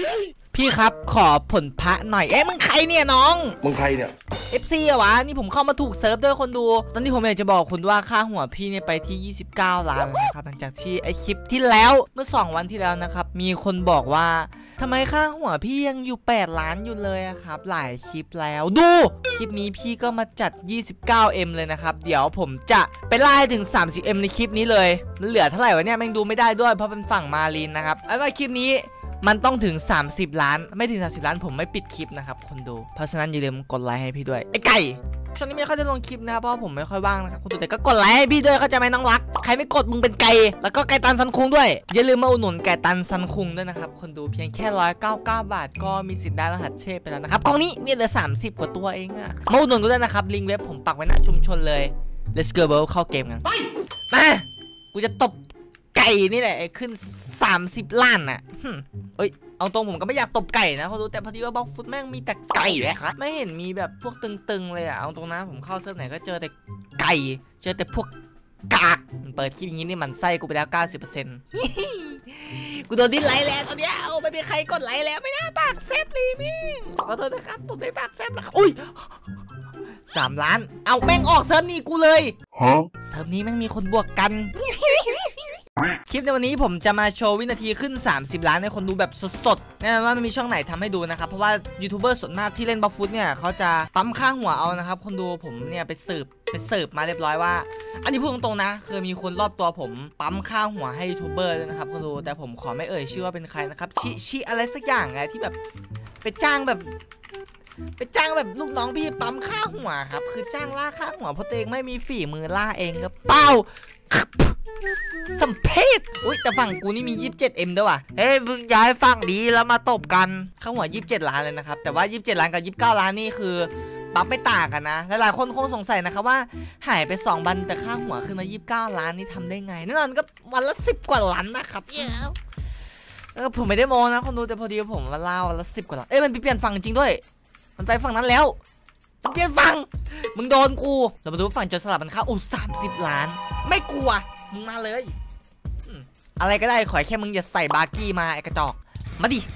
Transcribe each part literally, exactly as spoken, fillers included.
พี่ครับขอผลพระหน่อยเอ๊ะมึงใครเนี่ยน้องมึงใครเนี่ยเอฟ ซี อะวะนี่ผมเข้ามาถูกเซิร์ฟด้วยคนดูตอนนี้ผมอยากจะบอกคุณว่าค่าหัวพี่เนี่ยไปที่ยี่สิบเก้าล้านนะครับหลังจากที่ไอคลิปที่แล้วเมื่อสองวันที่แล้วนะครับมีคนบอกว่าทำไมค่าหัวพี่ยังอยู่แปดล้านอยู่เลยครับหลายคลิปแล้วดูคลิปนี้พี่ก็มาจัด ยี่สิบเก้าเอ็ม เลยนะครับเดี๋ยวผมจะไปไล่ถึง สามสิบเอ็ม ในคลิปนี้เลยมันเหลือเท่าไหร่วะเนี่ยแม่งดูไม่ได้ด้วยเพราะเป็นฝั่งมารีนนะครับเอาว่าคลิปนี้มันต้องถึงสามสิบล้านไม่ถึงสามสิบล้านผมไม่ปิดคลิปนะครับคนดูเพราะฉะนั้นอย่าลืมกดไลค์ให้พี่ด้วยไอ้ไก่ช่วงนี้ไม่ค่อยได้ลงคลิปนะครับเพราะผมไม่ค่อยว่างนะครับคนดูแต่ก็กดไลค์ให้พี่ด้วยเข้าใจไหมน้องรักใครไม่กดมึงเป็นไก่แล้วก็ไก่ตันซันคุงด้วยอย่าลืมมาอุดหนุนไก่ตันซันคุงด้วยนะครับคนดูเพียงแค่ร้อยเก้าสิบเก้าบาทก็มีสิทธิ์ได้รหัสเชฟไปแล้วนะครับกล่องนี้เนี่ยเหลือสามสิบกว่าตัวเองอะมาอุดหนุนกันด้วยนะครับลิงก์เว็บผมปักไว้หน้าชุมชนเลย Let's go bro เข้าเกมกันมากูจะตบไก่นี่แหละขึ้นสามสิบล้านน่ะเอ้ยเอาตรงผมก็ไม่อยากตบไก่นะเขาดูแต่พอดีว่าบล็อกฟุตแม่งมีแต่ไก่เลยครับไม่เห็นมีแบบพวกตึงๆเลยอะเอาตรงนะผมเข้าเซิร์ฟไหนก็เจอแต่ไก่เจอแต่พวกกากเปิดคลิปอย่างนี้นี่มันไส้กูไปแล้ว เก้าสิบเปอร์เซ็นต์ กูโดนดิ้นไลค์แล้วตอนนี้เอาไม่มีใครกดไลค์แล้วไม่น่าปากเซฟเลยมิ่งขอโทษนะครับผมไม่ปากเซฟแล้วครับอุ้ยสามล้านเอาแม่งออกเซิร์ฟนี้กูเลยฮะเซิร์ฟนี้แม่งมีคนบวกกันคลิปในวันนี้ผมจะมาโชว์วินาทีขึ้นสามสิบล้านให้คนดูแบบสดๆแน่นอนว่าไม่มีช่องไหนทำให้ดูนะครับเพราะว่ายูทูบเบอร์ส่วนมากที่เล่นบัฟฟุตเนี่ยเขาจะปั๊มค่าหัวเอานะครับคนดูผมเนี่ยไปสืบไปสืบมาเรียบร้อยว่าอันนี้พูดตรงๆนะคือมีคนรอบตัวผมปั๊มค่าหัวให้ยูทูบเบอร์เลยนะครับคนดูแต่ผมขอไม่เอ่ยชื่อว่าเป็นใครนะครับชิชิอะไรสักอย่างไงที่แบบไปจ้างแบบไปจ้างแบบลูกน้องพี่ปั๊มค่าหัวครับคือจ้างล่าค่าหัวเพราะตัวเองไม่มีฝีมือล่าเองก็เป้าสัมเพศอุ้ยแต่ฝั่งกูนี่มี ยี่สิบเจ็ดเอ็ม ด้วยว่ะเฮ้ยมึงย้ายฝั่งดีแล้วมาตบกันข้าหัวยี่สิบเจ็ดล้านเลยนะครับแต่ว่ายี่สิบเจ็ดล้านกับยี่สิบเก้าล้านนี่คือปั๊บไม่ต่างกันนะหลายๆคนคงสงสัยนะครับว่าหายไปสองวันแต่ค่าหัวขึ้นมายี่สิบเก้าล้านนี่ทำได้ไงแน่นอนก็วันละสิบกว่าล้านนะครับเออผมไม่ได้โม้นะคนดูแต่พอดีผมมาเล่าวันละสิบกว่าล้านเอ้ยมันเปลี่ยนฝั่งจริงด้วยมันไปฝั่งนั้นแล้วมันเปลี่ยนฝั่งมึงโดนกูเรามาดูฝั่งโจรสลัดมันค่าอุ้ยสามสิบล้านไม่กลัวมึงมาเลยอะไรก็ได้ขอแค่มึงอย่าใส่บาร์กี้มาไอ้กระจอกมาดิ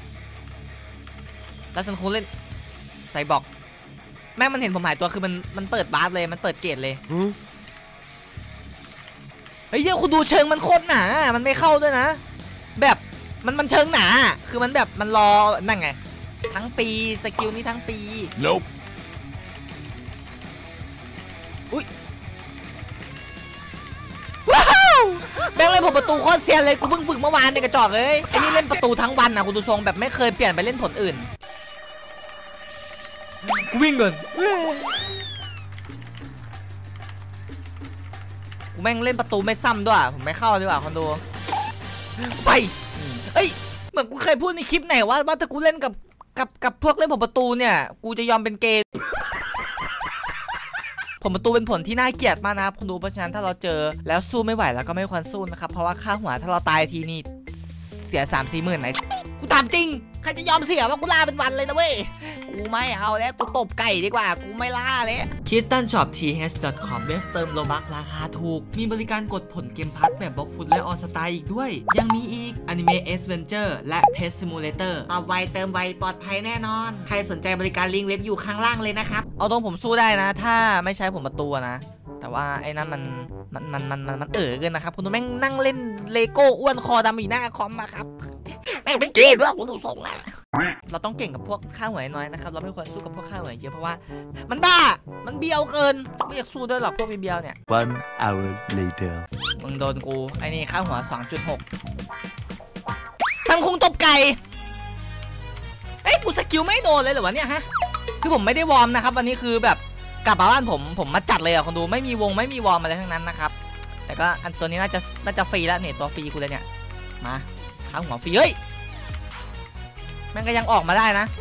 แล้วฉันคงเล่นใส่บอกแม่งมันเห็นผมหายตัวคือมันมันเปิดบาร์เลยมันเปิดเกตเลยเฮ้ยเดี๋ยวคุณดูเชิงมันโคตรหนามันไม่เข้าด้วยนะแบบมันมันเชิงหนาคือมันแบบมันรอนั่งไงทั้งปีสกิลนี้ทั้งปี nope. อุ้ยแม่งเล่นผมประตูโคตรเซียนเลยกูเพิ่งฝึกเมื่อวานในกระจอกเลยไอ้นี่เล่นประตูทั้งวันนะคุณดูทรงแบบไม่เคยเปลี่ยนไปเล่นผลอื่นวิ่งก่อนกูแม่งเล่นประตูไม่ซ้ำด้วยผมไม่เข้าดีกว่าคนดูไปเอ้ยเหมือนกูเคยพูดในคลิปไหนว่าว่าถ้ากูเล่นกับกับกับพวกเล่นผมประตูเนี่ยกูจะยอมเป็นเกย์ผมประตูเป็นผลที่น่าเกลียดมากนะครับคุณดูเพราะฉะนั้นถ้าเราเจอแล้วสู้ไม่ไหวแล้วก็ไม่ควรสู้นะครับเพราะว่าค่าหัวถ้าเราตายทีนี่เสียสามสี่หมื่นไหนกูถามจริงใครจะยอมเสียว่ากูล่าเป็นวันเลยนะเว้ยกูไม่เอาแล้วกูตบไก่ดีกว่ากูไม่ล่าเลยคิสตันช็อป ที เอช ดอท คอม เว็บเติมโลบัคราคาถูกมีบริการกดผลเกมพัทแบบบล็อกฟุตและออสตาอีกด้วยยังมีอีกอนิเมะเอสเวนเจอร์และเพจซิมูเลเตอร์เอาไวเติมไวปลอดภัยแน่นอนใครสนใจบริการลิงก์เว็บอยู่ข้างล่างเลยนะครับเอาตรงผมสู้ได้นะถ้าไม่ใช้ผมประตูนะแต่ว่าไอ้นั่นมันมันมันมันมันมันเอ๋อเกินนะครับคุณดูแม่งนั่งเล่นเลโก้อ้วนคอดำอยู่หน้าคอมมาครับแม่งเป็นเกย์ด้วยคุณดูทรงอะเราต้องเก่งกับพวกค่าหัวน้อยนะครับเราไม่ควรสู้กับพวกค่าหัวเยอะเพราะว่ามันบ้ามันเบียวเกินไม่อยากสู้ด้วยหรอกพวกมีเบียวเนี่ย one hour later มึงโดนกูไอ้นี่ค่าหัว สองจุดหก สังคุงตบไก่เอ้ยกูสกิลไม่โดนเลยเหรอวะเนี่ยฮะคือผมไม่ได้วอร์มนะครับวันนี้คือแบบกลับมาบ้านผมผมมาจัดเลยอะคนดูไม่มีวงไม่มีวอร์มอะไรทั้งนั้นนะครับแต่ก็อันตัวนี้น่าจะน่าจะฟรีแล้วเนี่ยตัวฟรีกูเลยเนี่ยมาค่าหัวฟรีเฮ้ยมันก็ยังออกมาได้นะ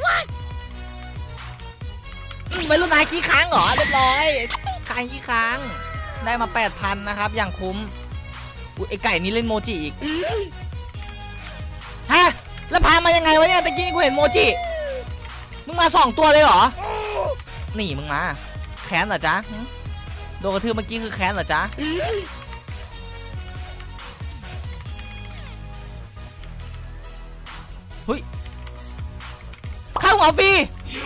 ไม่รู้นายขี้ค้างเหรอเรียบร้อยค้างขี้ค้างได้มา แปดพัน นะครับอย่างคุ้มไอไก่นี่เล่นโมจิอีกฮะแล้วพามายังไงวะเนี่ยตะกี้กูเห็นโมจิมึงมาสองตัวเลยเหรอหนีมึงมาแค้นเหรอจ๊ะโดนกระทืบเมื่อกี้คือแค้นเหรอจ๊ะเฮ้ยหัวฟรี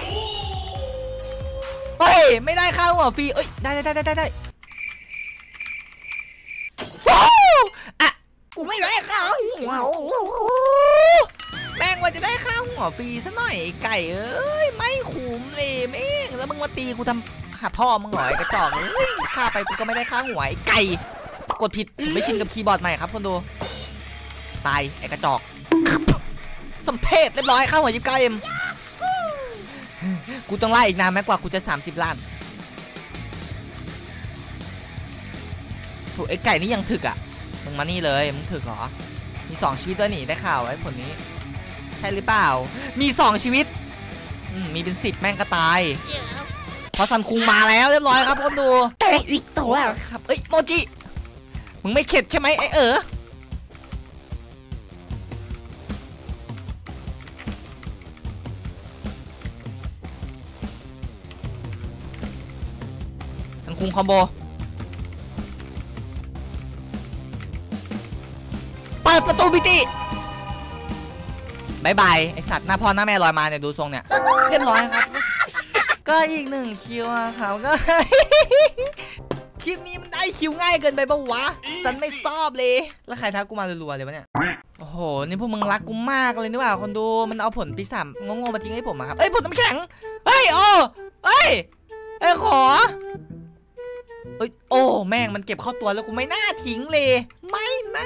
เฮ้ยไม่ได้ค่าหัวฟรีเอ้ยได้ได้ได้ได้ได้ว้าวอะกูไม่ได้ค่าหัวแม่งว่าจะได้ค่าหัวฟรีซะหน่อยไก่เอ้ยไม่คุ้มเลยแม่งแล้วมึงมาตีกูทำหาพ่อมึงหน่อยกระจอกเฮ้ยค่าไปกูก็ไม่ได้ค่าหัวไอ้ไก่กดผิดผมไม่ชินกับคีย์บอร์ดใหม่ครับคนดูตายไอ้กระจอกสมเพศเรียบร้อยค่าหัวยิบเก้าเอ็มกูต้องไล่อีกนานแม้กว่ากูจะสามสิบล้านถูกไอ้ไก่นี่ยังถึกอ่ะมึงมานี่เลยมึงถึกเหรอมีสองชีวิตด้วยนี่ได้ข่าวไอ้ผลนี้ใช่หรือเปล่ามีสองชีวิตมีเป็นสิบแม่งก็ตายเพราะซันคุงมาแล้วเรียบร้อยครับคนดูแตกอีกตัวครับเอ้ยโมจิมึงไม่เข็ดใช่ไหมไอ้เออซันคุงคอมโบเปิดประตูบิติบายบายไอสัตว์หน้าพ่อหน้าแม่ลอยมาเนี่ยดูทรงเนี่ยเรียบร้อยครับก็อีกหนึ่งคิวครับก็คลิปนี้มันได้คิวง่ายเกินไปปะวะฉันไม่ชอบเลยแล้วใครทักกูมารัวๆเลยวะเนี่ยโอ้โหนี่พวกมึงรักกูมากเลยนี่ว่าคนดูมันเอาผลปีศาจงงๆมาทิ้งให้ผมอะครับเอ้ยผลน้ำแข็งเฮ้ยโอ้เฮ้ยเอ้ยขอเอ้ยโอ้แม่งมันเก็บเข้าตัวแล้วกูไม่น่าทิ้งเลยไม่น่า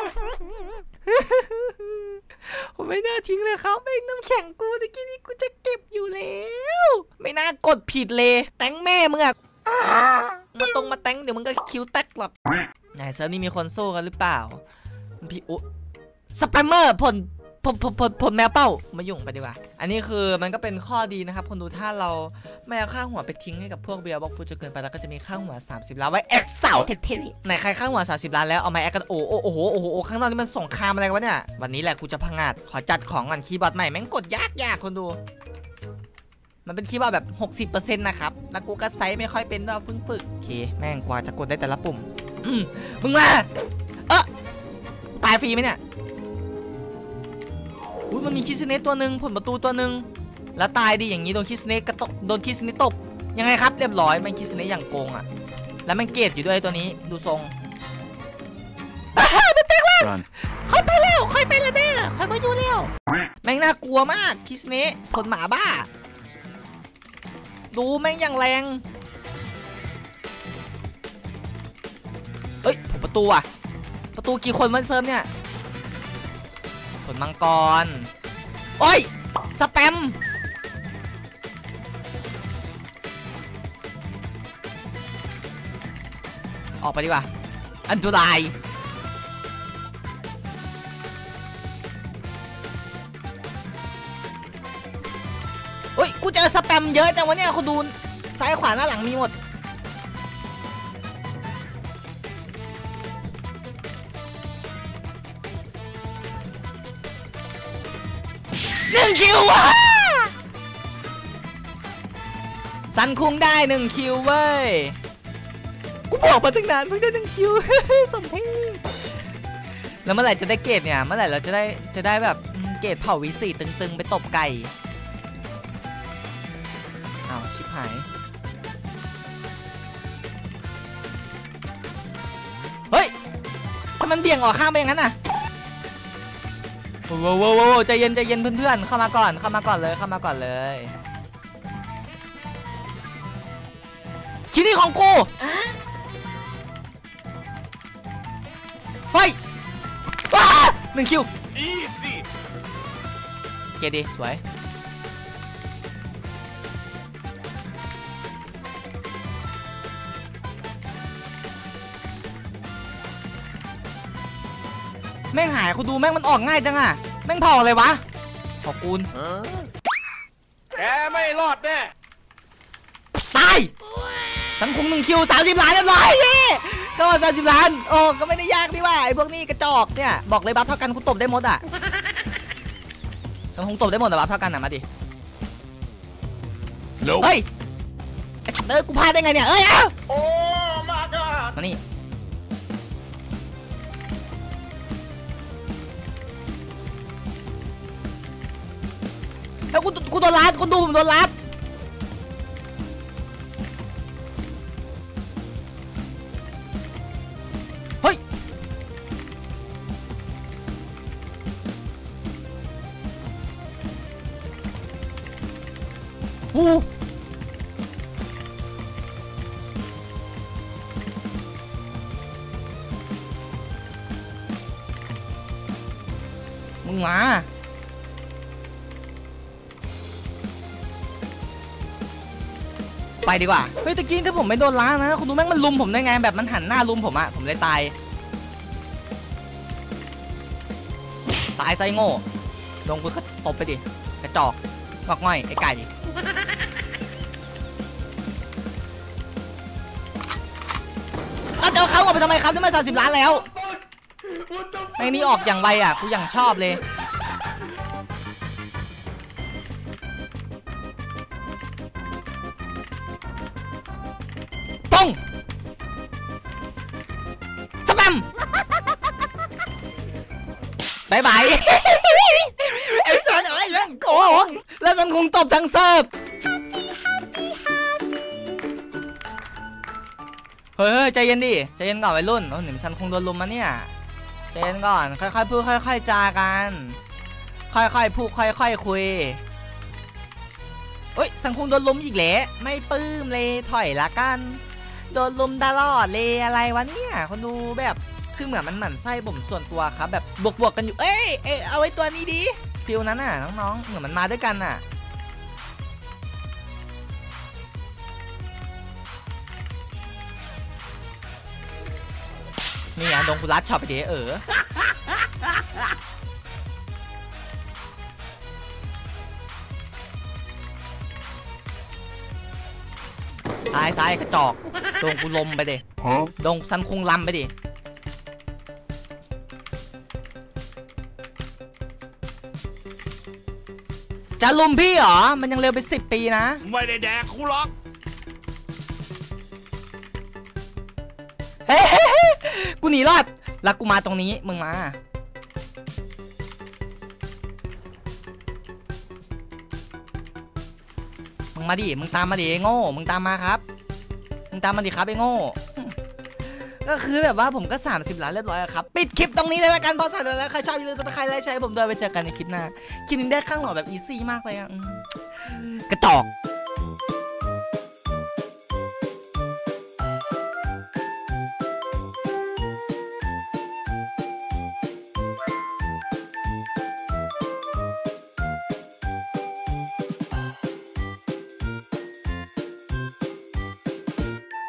ผมไม่น่าทิ้งเลยครับเองน้ำแข็งกูตะกี้นี้กูจะเก็บอยู่แล้วไม่น่ากดผิดเลยแตงแม่มึงอะมาตรงมาแตงเดี๋ยวมึงก็คิวแตกหรอกไหนเซิร์ฟนี่มีคนสู้กันหรือเปล่าพี่อุ๊สแปมเมอร์ผลผลผลผลผลแมวเป้ามายุ่งไปดีกว่าอันนี้คือมันก็เป็นข้อดีนะครับคนดูถ้าเราไม่เอาค่าหัวไปทิ้งให้กับพวกเบียร์บ็อกฟูดจะเกินไปแล้วก็จะมีค่าหัวสามสิบล้านไว้แอคเสาเท่ๆไหนใครค่าหัวสามสิบล้านแล้วเอามาแอคกันโอ้โอ้โอ้โหโอ้โหข้างนอกนี่มันสงครามอะไรวะเนี่ยวันนี้แหละกูจะพังงาดขอจัดของก่อนคีย์บอร์ดใหม่แม่งกดยากยากคนดูมันเป็นคีย์บอร์ดแบบ หกสิบเปอร์เซ็นต์ นะครับแล้วกูก็ไซส์ไม่ค่อยเป็นด้วยเพิ่งฝึกโอเคแม่งกว่าจะกดได้แต่ละปุ่มอืมมึงมาเออตายฟรีไหมเนี่ยอุ้ยมันมีคิสเนสตัวหนึ่งผลประตูตัวหนึ่งแล้วตายดีอย่างนี้โดนคิสเนสกระตกโดนคิสเนสตบยังไงครับเรียบร้อยมันคิสเนสอย่างโกงอ่ะแล้วมันเกตอยู่ด้วยตัวนี้ดูทรงมันเต็กแล้วค่อยไปแล้วค่อยไปแล้วแน่ค่อยมาอยู่แล้วแม่งน่ากลัวมากคิสเนสผลหมาบ้าดูแม่งอย่างแรงเอ้ยผมประตูอ่ะประตูกี่คนวันเซิร์ฟเนี่ยผลมังกรโอ้ยสแปมออกไปดีกว่าอันตรายเฮ้ยกูเจอสแปมเยอะจังวะเนี่ยคุณดูซ้ายขวาหน้าหลังมีหมดหนึ่งคิวว่ะซันคุงได้หนึ่งคิวเว้ยกูบอกมาตั้งนานเพิ่งได้หนึ่งคิวสมเพชแล้วเมื่อไหร่จะได้เกรดเนี่ยเมื่อไหร่เราจะได้จะได้แบบเกรดเผ่าวิสีตึงๆไปตบไก่อ้าวชิบหายเฮ้ยทำไมมันเบี่ยงออกข้างไปอย่างนั้นน่ะโว้วโว้วใจเย็นใจเย็นเพื่อนๆเข้ามาก่อนเข้ามาก่อนเลยเข้ามาก่อนเลยชิ้นนี้ของกูเฮ้ยว้าหนึ่งคิวเกดีสวยแม่งหายคุณดูแม่งมันออกง่ายจังอะแม่งเผาอะไรวะขอบคุณแกไม่รอดแน่ตายสันคงหนึ่งคิวสามสิบล้านเรียบร้อยนี่ก็สามสิบล้านโอ้ก็ไม่ได้ยากดีว่าไอ้พวกนี้กระจอกเนี่ยบอกเลยบัฟเท่ากันคุณตบได้หมดอ่ะสันคงตบได้หมดแต่บัฟเท่ากันอ่ะมาดิเฮ้ยไอ้สัตว์เอ้ยกูพลาดได้ไงเนี่ยเอ้ยเอ้าโอ้มาก่อนมานี่เแล้วกูกูโดนลัดกูดูผมโดนลัดเฮ้ยโอ้มึงมาไปดีกว่าเฮ้ยตะกี้ถ้าผมไม่โดนล้านะคุณดูแม่งมันลุมผมได้ไงแบบมันหันหน้าลุมผมอะผมเลยตายตายไซโง่ลงกูก็ตบไปดิกระจอกงอกง่อยไอ้ไก่เอาจะเอาเขาออกไปทำไมครับนี่มาสามสิบล้านแล้วไอ้นี่ออกอย่างไวอ่ะกูอย่างชอบเลยป้องสแปมบายบายไอ้สันเอ้ยโกงแล้วสันคงจบทั้งเซิร์ฟเฮ้ยใจเย็นดิใจเย็นก่อนวัยรุ่นโอ้หนึ่งสันคงโดนลุมมาเนี่ยใจเย็นก่อนค่อยๆพูดค่อยๆจากันค่อยๆพูดค่อยๆคุยเฮ้ยสังคงโดนลุมอีกแล้วไม่ปื้มเลยถอยละกันโดนลุมตลอดเลยอะไรวะเนี่ยคนดูแบบคือเหมือนมันหมั่นไส้ผมส่วนตัวครับแบบบวกๆกันอยู่เอ้ยเอ้ยเอาไว้ตัวนี้ดิฟิลนั้นน่ะน้องๆเหมือนมันมาด้วยกันน่ะนี่อ่ะดงกุลัดช็อปไปเดี๋ยวเออซ้ายซ้ายกระจอกดงกูลมไปดิดงซันคงลำไปดิจะลุมพี่เหรอมันยังเร็วไปสิบปีนะไม่ได้แดกกูหรอกเฮ้กูหนีรอดแล้วกูมาตรงนี้มึงมามึงมาดิมึงตามมาดิไอ้โง่มึงตามมาครับมึงตามมาดิครับไอ้โง่ก็คือแบบว่าผมก็สามสิบล้านเรียบร้อยครับปิดคลิปตรงนี้เลยละกันพอสั่นแล้วใครชอบอย่าลืมซับสไครต์ไลค์แชร์ผมด้วยไปเจอกันในคลิปหน้าคลิปนี้ได้ข้างหน่อแบบอีซี่มากเลยอ่ะกระจอก